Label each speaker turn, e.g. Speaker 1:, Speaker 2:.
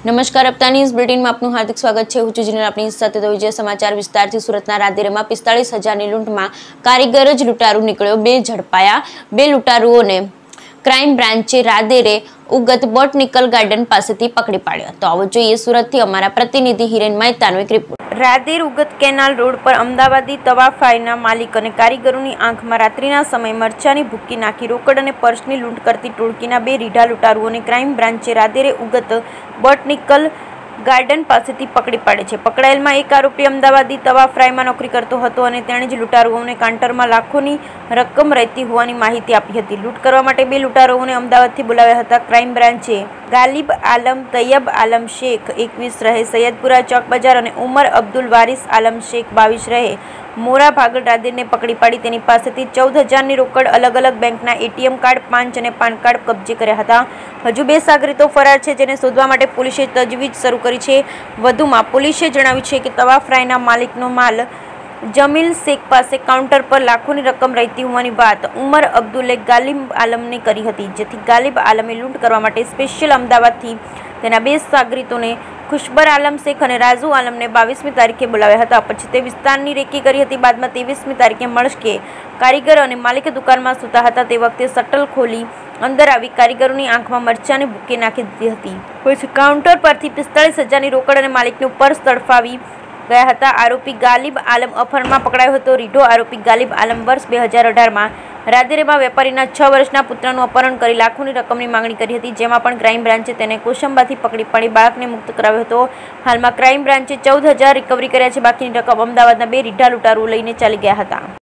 Speaker 1: નમસ્કાર, અપતા ન્યૂઝ બુલેટિનમાં આપનું હાર્દિક સ્વાગત છે। હું છું જીનલ, આપની સાથે તો વિજય સમાચાર વિસ્તારથી। સુરતના રાધેરમાં 45,000ની લૂંટમાં કારીગર જ લૂંટારૂ નીકળ્યો, 2 ઝડપાયા। 2 લૂંટારૂઓને ક્રાઇમ બ્રાન્ચે રાધેરે ઉગત બોટનિકલ ગાર્ડન પાસેથી પકડી પાડ્યા। તો આવો જોઈએ સુરતથી અમારા પ્રતિનિધિ હિરેન મહેતાનો એક report. Rander Ugat canal road પર અમદાવાદી તવા ફ્રાયના માલિક અને કારીગરોની આંખમાં રાત્રિના સમયે મરચાની ભૂકી નાખી રોકડ અને પર્સની લૂંટ કરતી ટોળકીના 2 રીઢા લૂંટારૂઓને ક્રાઇમ બ્રાન્ચે રાધેરે ઉગત બોટનિકલ ગાર્ડન પાસેથી પકડી પાડે છે। પકડાયેલમાં એક આરોપી અમદાવાદી તવા ફ્રાયમાં નોકરી કરતો હતો અને તેણે જ લૂંટારૂઓને કાઉન્ટરમાં લાખોની રકમ રહેતી હોવાની માહિતી આપી હતી। લૂંટ કરવા માટે 2 લૂંટારૂઓને અમદાવાદથી બોલાવ્યા હતા। ક્રાઇમ બ્રાન્ચે ગાલિબ આલમ, તૈયબ આલમ શેખ 21 રહે સૈયદપુરા ચોક બજાર અને ઉમર અબ્દુલ વારિસ આલમ શેખ 22 રહે મોરા ભાગળ રાધેરને પકડી પાડી તેની પાસેથી 14,000ની રોકડ, અલગ અલગ બેંકના એટીએમ કાર્ડ, 5 અને પાન કાર્ડ કબજે કર્યા હતા। હજુ 2 સાગરીતો ફરાર છે, જેને શોધવા માટે પોલીસે તજવીજ શરૂ કરી છે। વધુમાં પોલીસે જણાવ્યું છે કે તવા ફ્રાયના માલિકનો માલ જમીલ શેખ પાસે કાઉન્ટર પર લાખોની રકમ રહેતી હોવાની વાત ઉમર અબ્દુલે ગાલિબ આલમને કરી હતી, જેથી ગાલિબ આલમે લૂંટ કરવા માટે સ્પેશિયલ અમદાવાદથી તેના 2 સાગરીતોને ખુશબર આલમ શેખ અને રાજુ આલમને 22મી તારીખે બોલાવ્યા હતા। પછી તે વિસ્તારની રેકી કરી હતી। બાદમાં 23મી તારીખે મળકે કારીગર અને માલિકે દુકાનમાં સૂતા હતા તે વખતે શટલ ખોલી અંદર આવી કારીગરોની આંખમાં મરચાની ભૂકી નાખી દીધી હતી। પછી કાઉન્ટર પરથી 45,000ની રોકડ અને માલિકનું પર્સ તડફાવી ગયા હતા। આરોપી ગાલિબ આલમ અપહરણમાં પકડાયો હતો। રીઢો આરોપી ગાલિબ આલમ વર્ષ 2018માં રાધેરમાં વેપારીના 6 વર્ષના પુત્રનું અપહરણ કરી લાખોની રકમની માંગણી કરી હતી, જેમાં પણ ક્રાઇમ બ્રાન્ચે તેને કોસંબાથી પકડી પાડી બાળકને મુક્ત કરાવ્યો હતો। હાલમાં ક્રાઇમ બ્રાન્ચે 14,000 રિકવરી કર્યા છે। બાકીની રકમ અમદાવાદના 2 રીઢા લૂંટારૂઓ લઈને ચાલી ગયા હતા।